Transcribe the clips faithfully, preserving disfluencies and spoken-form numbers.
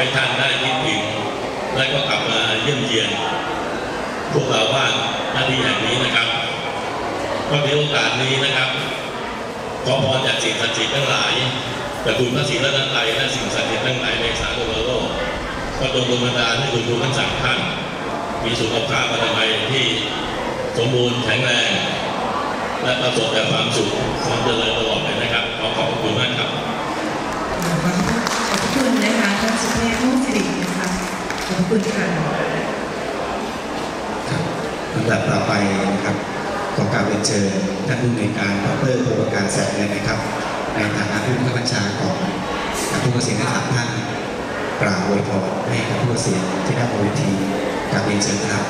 ให้ท่านได้คิดถึงและก็กลับมาเยี่ยมเยียนพวกเราบ้านหน้าที่แห่งนี้นะครับก็ในโอกาสนี้นะครับขอพรจากสิ่งศักดิ์สิทธิ์ทั้งหลายจากคุณพระศรีรัตนตรัยและสิ่งศักดิ์สิทธิ์ทั้งหลายในสากลโลกก็ดลบันดาลให้คุณครูทั้งสามท่านมีสุขภาพอนามัยที่สมบูรณ์แข็งแรงและประสบแต่ความสุขความเจริญตลอดไปนะครับขอขอบคุณมากครับขอบคุณนะคะท่านสุเทพมุ่งสิรินะคะขอบคุณค่ะลำดับต่อไปนะครับขอกราบเรียนเชิญท่านผู้อำนวยการดร.ภูมิการแสงเงินนะครับในฐานะผู้บังคับบัญชาของผู้เกษียณทั้งสามท่านกล่าวอวยพรให้กับผู้เกษียณที่ได้บนเวทีกราบเรียนเชิญครับ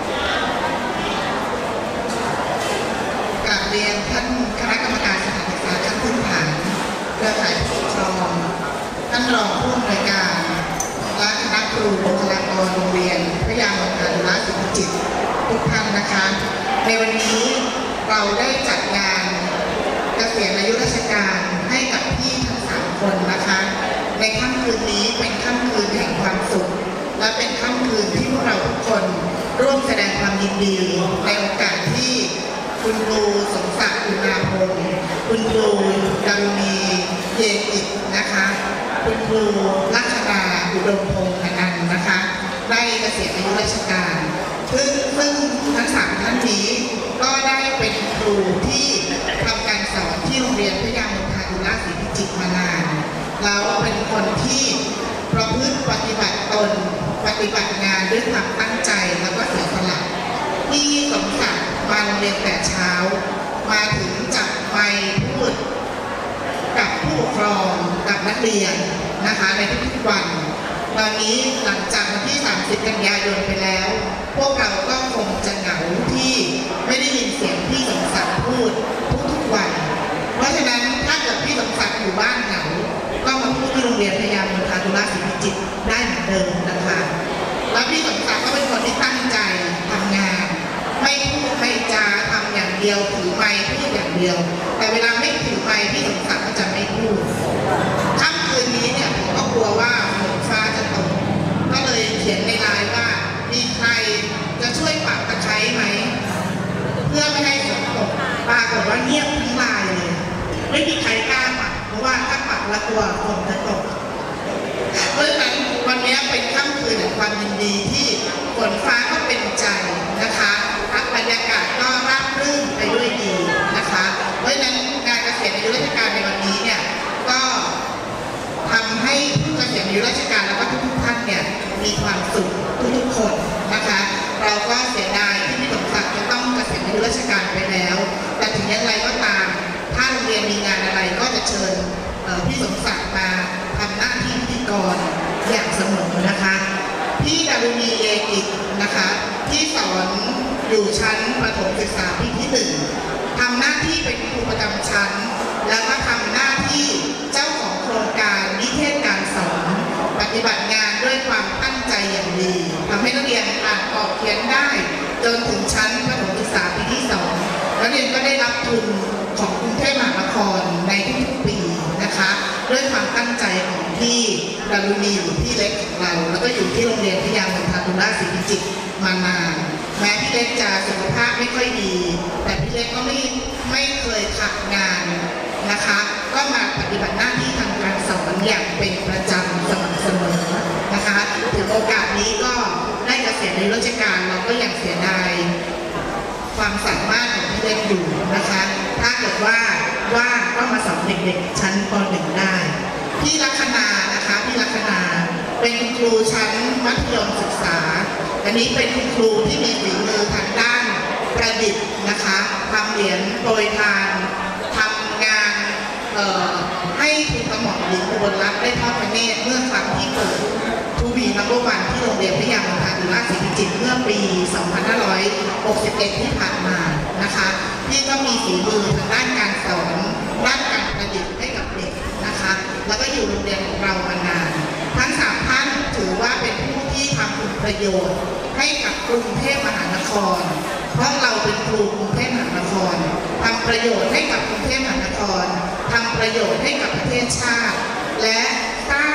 กราบเรียนท่านคณะกรรมการสถานศึกษาขั้นพื้นฐานเครือข่ายผู้ปกครองท่านรองผู้อำนวยการและคณะครูบุคลากรโรงเรียนพระยามงคลราชวิจิตรทุกท่านนะคะในวันนี้เราได้จัดงานเกษียณอายุราชการให้กับพี่ทั้งสามคนนะคะในค่ำคืนนี้เป็นค่ำคืนแห่งความสุขและเป็นค่ำคืนที่พวกเราทุกคนร่วมแสดงความยินดีในโอกาสที่คุณครูสมศักดิ์อุณาพงศ์คุณครูดารุณีเยกิจนะคะคุณครูลัคนาอุดมพงษ์อนันต์นะคะได้เกษียณอายุราชการซึ่งซึ่งทั้งสามท่านนี้ก็ได้เป็นครูที่ทำการสอนที่โรงเรียนพระยามงคลราชวิจิตรมานานแล้วเป็นคนที่ประพฤติปฏิบัติตนปฏิบัติงานด้วยความตั้งใจแล้วก็เสียสละที่สมศักดิ์มาโรงเรียนแต่เช้ามาถึงจับไมค์พูดกับผู้ปกครองกับนักเรียนนะคะในทุกๆวันตอนนี้หลังจากวันที่สามสิบกันยายนไปแล้วพวกเราก็คงจะเหงาที่ไม่ได้ยินเสียงพี่สมศักดิ์พูดทุกๆวันเพราะฉะนั้นถ้าเกิดพี่สมศักดิ์อยู่บ้านเหงาก็มาพูดที่โรงเรียนพระยามงคลราชวิจิตรได้เหมือนเดิมนะคะแล้วพี่สมศักดิ์ก็เป็นคนที่ตั้งใจทำงานไม่พูดไม่จาทำอย่างเดียวถือไมค์พูดอย่างเดียวแต่เวลาไม่ถือไมค์พี่สมศักดิ์ก็จะไม่พูดค่ำคืนนี้เนี่ยผมก็กลัวว่าฝนฟ้าจะตกก็เลยเขียนในไลน์ว่ามีใครจะช่วยปักตะไคร้ไหมเพื่อไม่ให้ฝนตกปรากฏว่าเงียบทั้งไลน์เลยไม่มีใครกล้าปักเพราะว่าถ้าปักแล้วกลัวฝนจะตกเพราะฉะนั้นวันนี้เป็นค่ำคืนแห่งความยินดีที่ฝนฟ้าก็เป็นใจนะคะบรรยากาศก็ราบรื่นไปด้วยดีนะคะเพราะฉะนั้นงานเกษียณอายุราชการในวันนี้เนี่ยก็ทำให้ผู้เกษียณอายุราชการแล้วก็ทุกๆท่านเนี่ยมีความสุขทุกๆคนนะคะเราก็เสียดายที่พี่สมศักดิ์จะต้องเกษียณอายุราชการไปแล้วแต่ถึงอย่างไรก็ตามถ้าโรงเรียนมีงานอะไรก็จะเชิญพี่สมศักดิ์มาทำหน้าที่พิธีกรอย่างเสมอนะคะพี่ดารุณีเยกิจนะคะที่สอนอยู่ชั้นประถมศึกษาปีที่หนึ่งทำหน้าที่เป็นครูประจำชั้นแล้วก็ทำหน้าที่เจ้าของโครงการนิเทศการสอนปฏิบัติงานด้วยความตั้งใจอย่างดีทำให้นักเรียนอ่านออกเขียนได้จนถึงชั้นประถมศึกษาปีที่สองนักเรียนก็ได้รับทุนของกรุงเทพมหานครในทุกๆปีนะคะด้วยความตั้งใจของพี่ดารุณีหรือพี่เล็กของเราแล้วก็อยู่ที่โรงเรียนพระยามงคลราชวิจิตรมานานแม้พี่เล็กจะสุขภาพไม่ค่อยดีแต่พี่เล็กก็ไม่ไม่เคยขาดงานนะคะก็มาปฏิบัติหน้าที่ทางการสอนอย่างเป็นประจำสม่ำเสมอนะคะถึงโอกาสนี้ก็ได้เกษียณในราชการเราก็ยังเสียดายความสามารถของพี่เล็กอยู่นะคะถ้าเกิดว่าว่างก็มาสอนเด็กๆชั้นป หนึ่ง ได้พี่ลัคนานะคะพี่ลัคนาเป็นครูชั้นมัธยมศึกษาอันนี้เป็นคุณครูที่มีฝีมือทางด้านประดิษฐ์นะคะทำเหรียญโปรยทานทำงานให้ทุนกระหม่อมหญิงอุบลรัตน์ได้ทอดพระเนตรเมื่อครั้งที่เปิดทูบีนัมเบอร์วันที่โรงเรียนพระยามงคลราชวิจิตรเมื่อปี สองพันห้าร้อยหกสิบเอ็ด ที่ผ่านมานะคะพี่ก็มีฝีมือทางด้านการสอนด้านการประดิษฐ์ให้กับเด็กนะคะแล้วก็อยู่โรงเรียนของเรามานานทั้งสามท่านถือว่าเป็นผู้ที่ทำคุณประโยชน์ให้กับกรุงเทพมหานครเพราะเราเป็นครูกรุงเทพมหานครทำประโยชน์ให้กับกรุงเทพมหานครทำประโยชน์ให้กับประเทศชาติและสร้างเยาว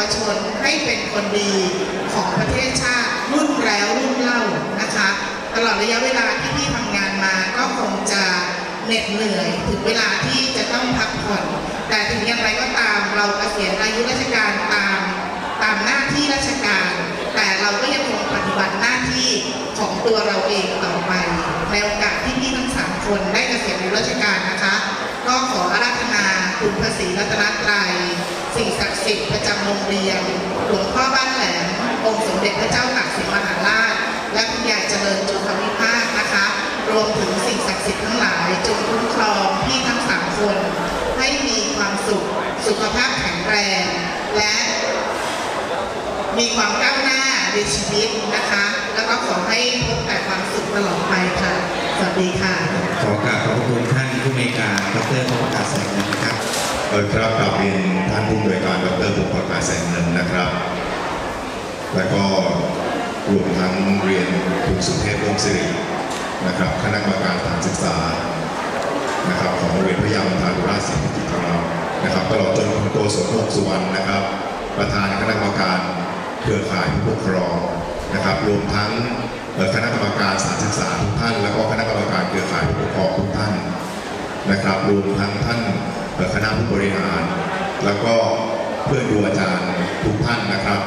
ชนให้เป็นคนดีของประเทศชาติรุ่นแล้วรุ่นเล่านะคะตลอดระยะเวลาที่พี่ทำงานมาก็คงจะเหน็ดเหนื่อยถึงเวลาที่จะต้องพักผ่อนแต่ถึงอย่างไรก็ตามเราเกษียณอายุราชการตามตามหน้าที่ราชการแต่เราก็ยังคงปฏิบัติหน้าที่ของตัวเราเองต่อไปในโอกาสที่พี่ทั้งสามคนได้เกษียณอายุราชการนะคะก็ขออาราธนาคุณพระศรีรัตนตรัยสิ่งศักดิ์สิทธิ์ประจำโรงเรียนหลวงพ่อบ้านแหลมองค์สมเด็จพระเจ้าตากสินมหาราชและคุณยายเจริญจุฑาวิภาคนะคะรวมถึงสิ่งศักดิ์สิทธิ์ทั้งหลายจงคุ้มครองพี่ทั้งสามคนให้มีความสุขสุขภาพแข็งแรงและมีความก้าวหน้าในชีวิตนะคะแล้วก็ขอให้พบแต่ความสุขตลอดไปค่ะสวัสดีค่ะขอกราบขอบคุณท่านผู้อำนวยการดร.พประกาศแสงเงินนะครับเออครับกราบเรียนท่านผู้อำนวยการดร.พประกาศแสงเงินนะครับแล้วก็รวมทั้งเรียนคุณสุเทพร่มสิรินะครับคณะกรรมการสถานศึกษานะครับของโรงเรียนพระยาบรรพานุราชศรีพิจิตรของเรานะครับตลอดจนคุณโกศลโภคสุวรรณนะครับประธานคณะกรรมการเครือข่ายผู้ปกครองนะครับรวมทั้งคณะกรรมการสถานศึกษาทุกท่านแล้วก็คณะกรรมการเครือข่ายผู้ปกครองทุกท่านนะครับรวมทั้งท่านคณะผู้บริหารแล้วก็เพื่อนครูอาจารย์ทุกท่านนะครับ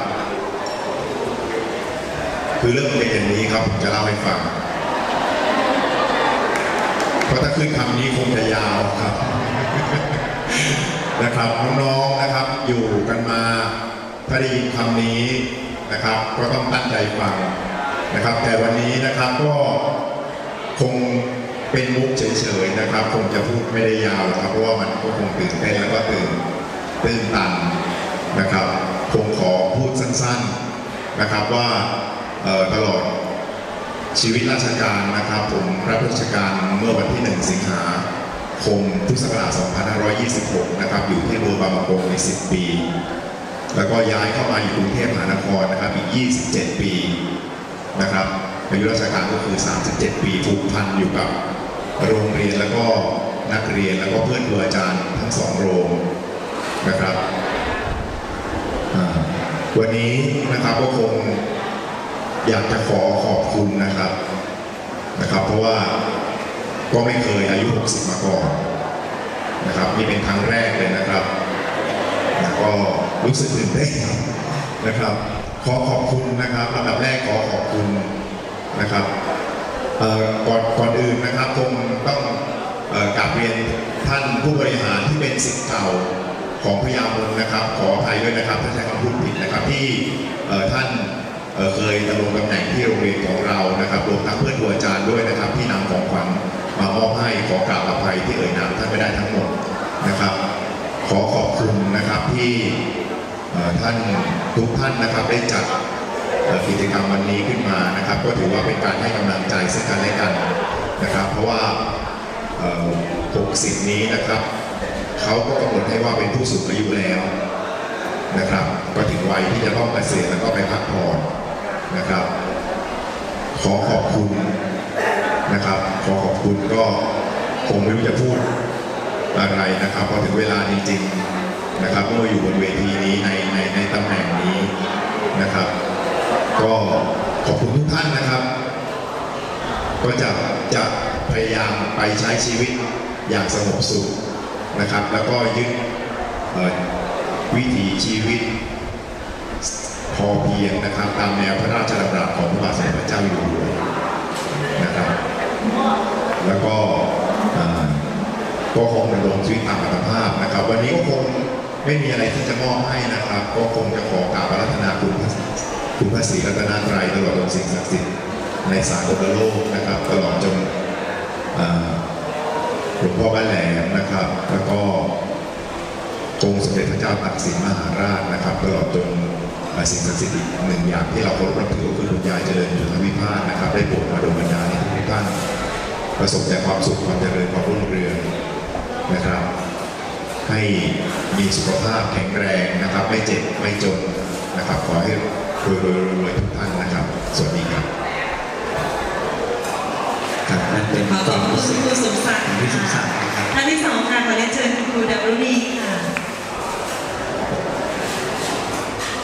คือเรื่องเป็นอย่างนี้ครับผมจะเล่าให้ฟังเพราะถ้าขึ้นคำนี้คงจะยาวครับนะครับน้องๆนะครับอยู่กันมาถ้าได้ยินคำนี้นะครับก็ต้องตั้งใจฟังนะครับแต่วันนี้นะครับก็คงเป็นมุกเฉยๆนะครับคงจะพูดไม่ได้ยาวครับเพราะว่ามันก็คงตื่นเต้นแล้วก็ตื่นตื่นตันนะครับคงขอพูดสั้นๆนะครับว่าตลอดชีวิตราชการนะครับผมรับราชการเมื่อวันที่หนึ่งสิงหาคมพุทธศักราชสองพันห้าร้อยยี่สิบหกนะครับอยู่ที่อำเภอบางปะกงในสิบปีแล้วก็ย้ายเข้ามาอยู่กรุงเทพมหานครนะครับอีกยี่สิบเจ็ดปีนะครับอายุราชการก็คือสามสิบเจ็ดปีผูกพันอยู่กับโรงเรียนแล้วก็นักเรียนแล้วก็เพื่อนครูอาจารย์ทั้งสองโรงนะครับวันนี้นะครับก็คงอยากจะขอขอบคุณนะครับนะครับเพราะว่าก็ไม่เคยอายุหกสิบมาก่อนนะครับนี่เป็นครั้งแรกเลยนะครับแล้วก็รู้สึกตื่นเต้นนะครับขอขอบคุณนะครับลำดับแรกขอขอบคุณนะครับก่อนก่อนอื่นนะครับคงต้องกราบเรียนท่านผู้บริหารที่เป็นศิษย์เก่าของพยามนนะครับขออภัยด้วยนะครับถ้าใช้คำพูดผิดนะครับที่ท่านเคยดำรงตำแหน่งที่โรงเรียนของเรานะครับรวมทั้งเพื่อนครูอาจารย์ด้วยนะครับที่นำของขวัญมามอบให้ขอกราบอภัยที่เอ่ยนามท่านไม่ได้ทั้งหมดนะครับขอขอบคุณนะครับที่ท่านทุกท่านนะครับได้จัดกิจกรรมวันนี้ขึ้นมานะครับก็ถือว่าเป็นการให้กำลังใจซึ่งกันและกันนะครับเพราะว่าหกสิบนี้นะครับเขาก็กำหนดให้ว่าเป็นผู้สูงอายุแล้วนะครับก็ถึงวัยที่จะต้องเกษียณแล้วก็ไปพักผ่อนนะครับขอขอบคุณนะครับขอขอบคุณก็คงไม่รู้จะพูดอะไรนะครับพอถึงเวลาจริงๆนะครับเมื่ออยู่บนเวทีนี้ในในในตำแหน่งนี้นะครับก็ขอบคุณทุกท่านนะครับก็จะจะพยายามไปใช้ชีวิตอย่างสงบสุขนะครับแล้วก็ยึดวิถีชีวิตพอเพียงนะครับตามแนวพระราชดำรัสของพระบาทสมเด็จพระเจ้าอยู่หัวนะครับแล้วก็ก็คงดำรงชีวิตตามอัตภาพนะครับวันนี้ก็คงไม่มีอะไรที่จะมอบให้นะครับก็คงจะขอกราบอาราธนาคุณคุณพระศรีรัตนตรัยตลอดจนสิ่งศักดิ์สิทธิ์ในสากลโลกนะครับตลอดจนหลวงพ่อบ้านแหลมนะครับแล้วก็องค์สมเด็จพระเจ้าตากสินมหาราชนะครับตลอดจนสิ่งศักดิ์สิทธิ์อีกหนึ่งอย่างที่เราเคารพนับถือก็คือคุณยายเจริญจุฑาวิภาคนะครับได้โปรดมาดลบันดาลให้ทุกท่านประสบแต่ความสุขความเจริญความรุ่งเรืองนะครับให้มีสุขภาพแข็งแรงนะครับไม่เจ็บไม่จนนะครับขอให้รวยรวยรวยทุกท่านนะครับสวัสดีครับครับนั่นเป็นความรู้สึกครูสมศักดิ์ที่สมศักดิ์นะครับท่านที่สองค่ะขอเรียนเชิญครูดารุณีค่ะ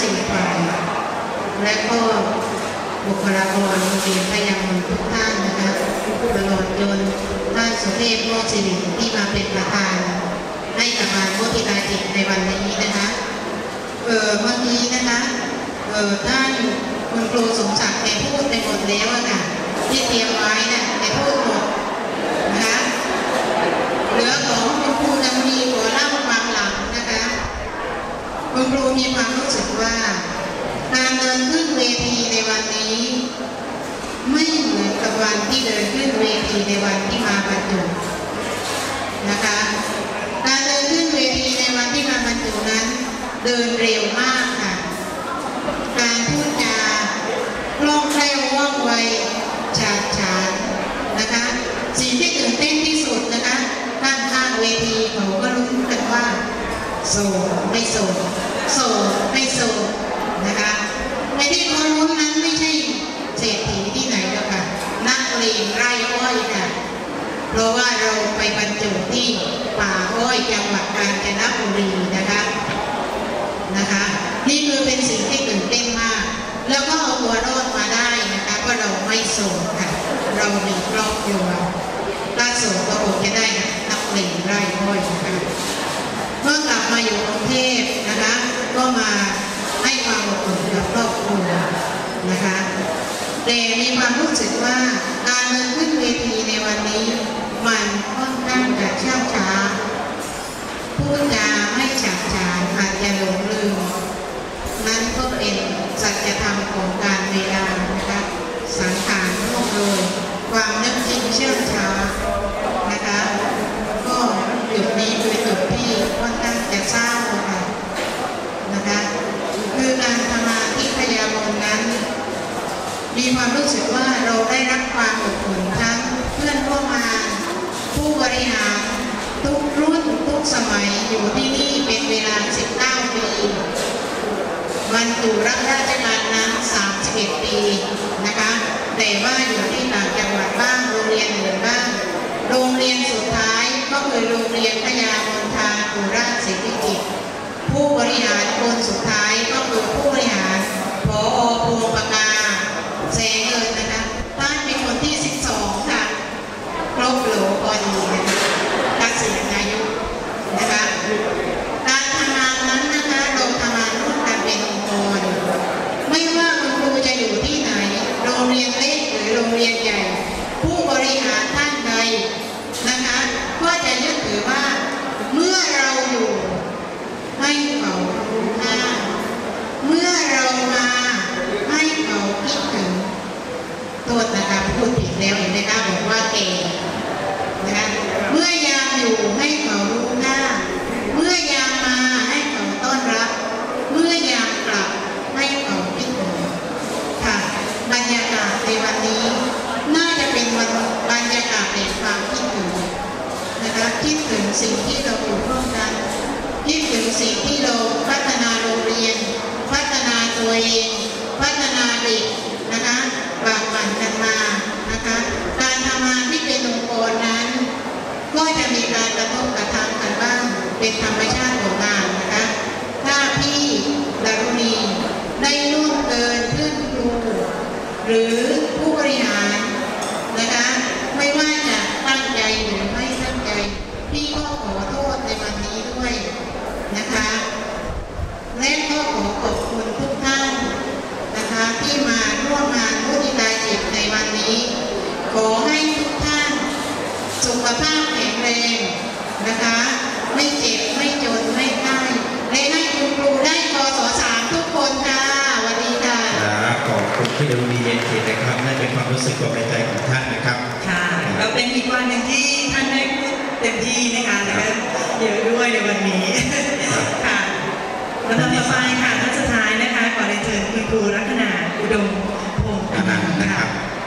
สี่ฝ่ายและก็บุคลากรโรงเรียนพยามนทุกท่านนะคะตลอดจนท่านสุเทพโมกศิริที่มาเป็นประธานให้กับงานมุทิตาจิตในวันนี้นะคะเออเมื่อกี้นะคะเออท่านคุณครูสมศักดิ์แกพูดไปหมดแล้วอะค่ะที่เตรียมไว้น่ะแกพูดหมดนะคะเหลือของคุณครูดำรีขอเล่าความหลังนะคะคุณครูมีความรู้สึกว่าการเดินขึ้นเวทีในวันนี้ไม่เหมือนกับวันที่เดินขึ้นเวทีในวันที่มาบรรจุนะคะการเดินขึ้นเวทีในวันที่มาบรรจุนั้นเดินเร็วมากค่ะการพูดจาคล่องแคล่วว่องไวฉาดฉานนะคะสิ่งที่ตื่นเต้นที่สุดนะคะด้านข้างเวทีเขาก็รู้กันว่าโสดไม่โสดโสดไม่โสดนะคะในที่เขารู้นั้นไม่ใช่เศรษฐีที่ไหนหรอกค่ะนักเลงไร่อ้อยค่ะเพราะว่าเราไปบรรจุที่ป่าอ้อยจังหวัดกาญจนบุรีนะคะนะคะนี่คือเป็นสิ่งที่ตื่นเต้นมากแล้วก็เอาตัวรอดมาได้นะคะเพราะเราไม่โสดค่ะเรามีครอบครัวถ้าโสดก็คงจะได้นักเลงไร่อ้อยนะคะเมื่อกลับมาอยู่กรุงเทพนะคะก็มาให้ความอบอุ่นกับครอบครัวนะคะแต่มีความรู้สึกว่าการเดินขึ้นเวทีในวันนี้มันค่อนข้างจะช้าช้าพูดจาไม่ฉาดฉานอาจจะหลงลืมนั้นก็เป็นสัจธรรมของการเวลานะคะสังขารโลกโดยความนึกคิดเชื่องช้านะคะก็จุดนี้คือจุดที่ค่อนข้างจะเศร้าค่ะนะคะคือการทำงานที่พยามนนั้นมีความรู้สึกว่าเราได้รับความอบอุ่นทั้งเพื่อนร่วมงานผู้บริหารทุกรุ่นทุกสมัยอยู่ที่นี่เป็นเวลาสิบเก้าปีบรรจุรับราชการนั้นสามสิบเอ็ดปีนะคะแต่ว่าอยู่ที่ต่างจังหวัดบ้างโรงเรียนอื่นบ้างโรงเรียนสุดท้ายก็คือโรงเรียนพยามนทาปุราชศิริกิจผู้บริหารคนสุดท้ายก็คือผู้บริหารผอ.พวงปกาแสงเงินนะคะท่านเป็นคนที่สิบสองค่ะครบโหลพอดีนะคะเกษียณอายุนะคะการทำงานนั้นนะคะเราทำงานร่วมกันเป็นองค์กรไม่ว่าคุณครูจะอยู่ที่ไหนโรงเรียนเล็กหรือโรงเรียนใหญ่ผู้บริหารท่านใดนะคะก็จะยึดถือว่าเมื่อเราอยู่ให้เขารู้ค่าเมื่อเรามาให้เขาคิดถึงโทษนะคะพูดผิดแล้วเห็นไหมคะบอกว่าเก่งนะคะเมื่อยามอยู่ให้เขารู้ค่าเมื่อยามมาให้เขาต้อนรับเมื่อยามกลับให้เขาคิดถึงค่ะบรรยากาศในวันนี้น่าจะเป็นวันบรรยากาศแห่งความคิดถึงนะคะคิดถึงสิ่งที่เราอยู่ร่วมกันคิดถึงสิ่งที่เราพัฒนาโรงเรียนพัฒนาตัวเองพัฒนาเด็กนะคะบากบั่นกันมานะคะการทำงานที่เป็นองค์กรนั้นก็จะมีการกระทบกระทั่งกันบ้างเป็นธรรมชาติของงานนะคะถ้าพี่ดารุณีได้ล่วงเกินเพื่อนครูหรือผู้บริหารนะคะไม่ว่าจะตั้งใจหรือไม่ตั้งใจพี่ก็ขอโทษในวันนี้ด้วยนะคะและก็ขอขอบคุณทุกท่านนะคะที่มาร่วมงานมุทิตาจิตในวันนี้ขอให้ทุกท่านสุขภาพแข็งแรงนะคะไม่เจ็บไม่จนไม่ตายและให้คุณครูได้กศสามทุกคนค่ะสวัสดีค่ะขอบคุณที่ดำเนินเขตนะครับนั่นเป็นความรู้สึกความในใจของท่านนะครับค่ะเราเป็นอีกวันหนึ่งที่ท่านได้พูดเต็มที่นะคะแล้วก็เยอะด้วยในวันนี้ค่ะลำดับต่อไปค่ะท่านสุดท้ายนะคะขอเรียนเชิญคุณครูลัคนาอุดมพงศ์อนันต์นะคะ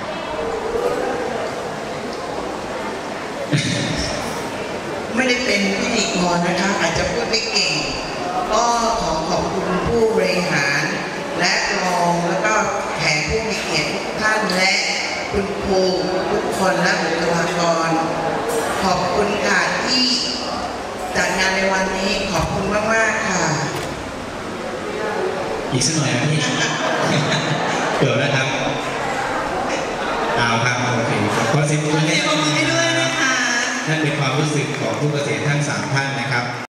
ไม่ได้เป็นพิธีกรนะคะอาจจะพูดไม่เก่งก็ขอขอบคุณผู้บริหารและรองแล้วก็แขกผู้มีเกียรติทุกท่านและคุณครูทุกคนและบุคลากรขอบคุณค่ะที่จัดงานในวันนี้ขอบคุณมากๆค่ะอีกสักหน่อยนะพี่ เดี๋ยวนะครับเอาครับโอเคขอเสียงปรบมือเสีให้ยงปรบมือให้ด้วยนะคะนั่นเป็นความรู้สึกของผู้เกษียณทั้งสามท่านนะครับ